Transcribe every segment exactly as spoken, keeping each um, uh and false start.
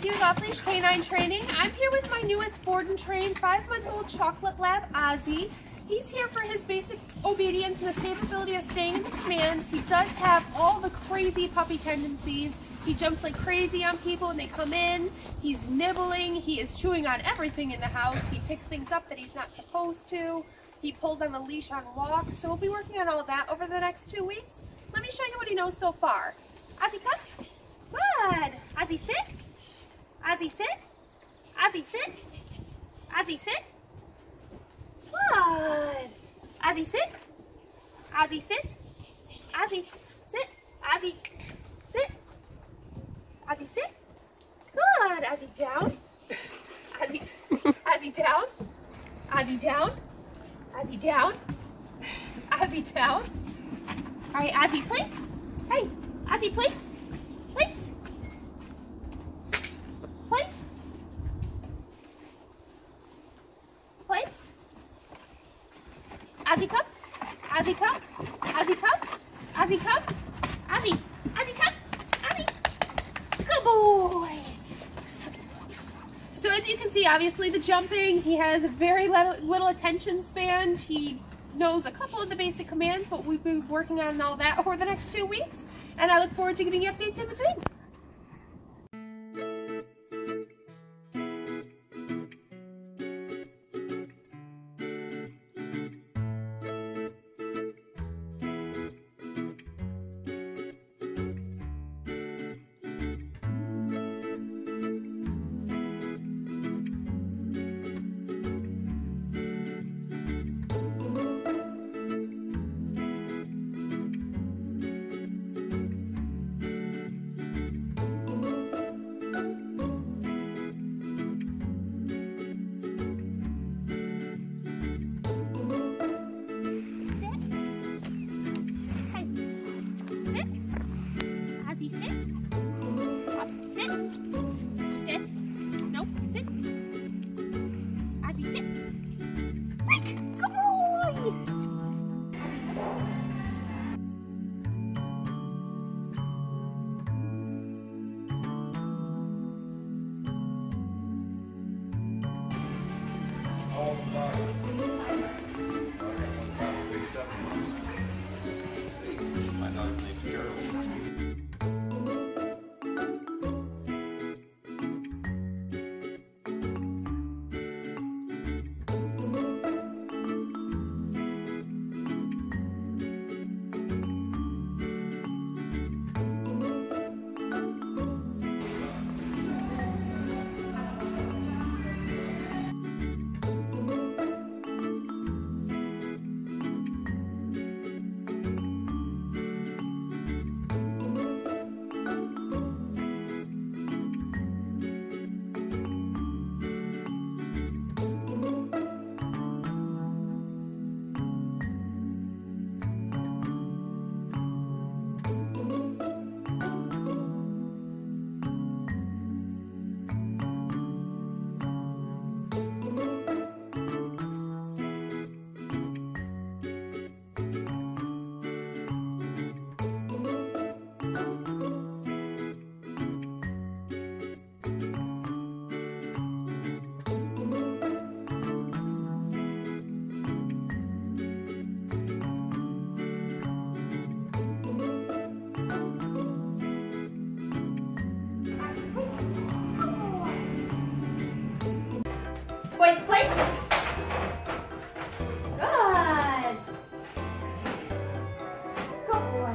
Nikki with Off Leash Canine Training. I'm here with my newest board and trained five-month-old chocolate lab, Ozzy. He's here for his basic obedience and the safe ability of staying in the commands. He does have all the crazy puppy tendencies. He jumps like crazy on people when they come in. He's nibbling. He is chewing on everything in the house. He picks things up that he's not supposed to. He pulls on the leash on walks. So we'll be working on all of that over the next two weeks. Let me show you what he knows so far. Ozzy, come. Good. Ozzy, sit. Ozzy, sit. Ozzy, sit. Ozzy, sit. Good. Ozzy, sit. Ozzy, sit. Ozzy, sit. Ozzy, sit. Ozzy, sit. Good. Ozzy, down. Ozzy, Ozzy, down. Ozzy, down. Ozzy, down. Ozzy, down. All right, Ozzy, place. Hey, Ozzy, place. Place. Place. Place. Ozzy, come. Ozzy, come. Ozzy, come. Ozzy, come. Ozzy. Ozzy, come. Ozzy. Good boy. So as you can see, obviously the jumping, he has a very little, little attention span. He knows a couple of the basic commands, but we'll be working on all that over the next two weeks. And I look forward to giving you updates in between. Boys, place. Good. Good boy.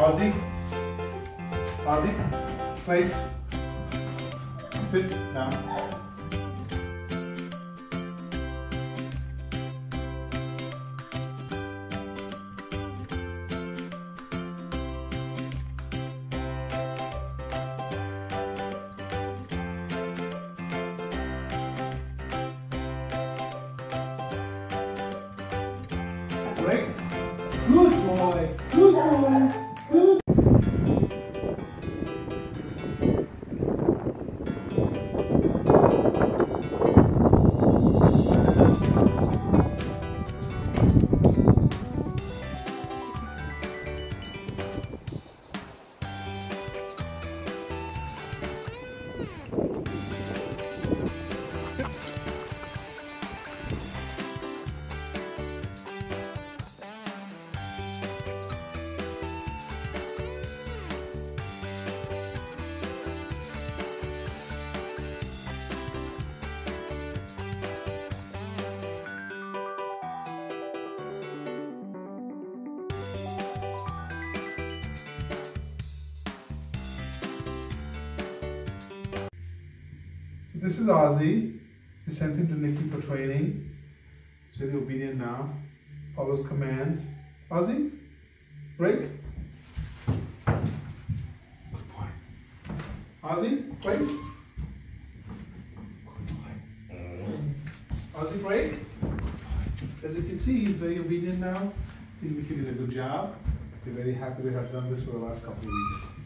Ozzy. Ozzy, place. Sit down. Break. Good boy. Good boy. Good. So this is Ozzy. We sent him to Nikki for training. He's very obedient now. Follows commands. Ozzy, break. Good boy. Ozzy, place. Ozzy, break. As you can see, he's very obedient now. I think we did a good job. We're very happy to have done this for the last couple of weeks.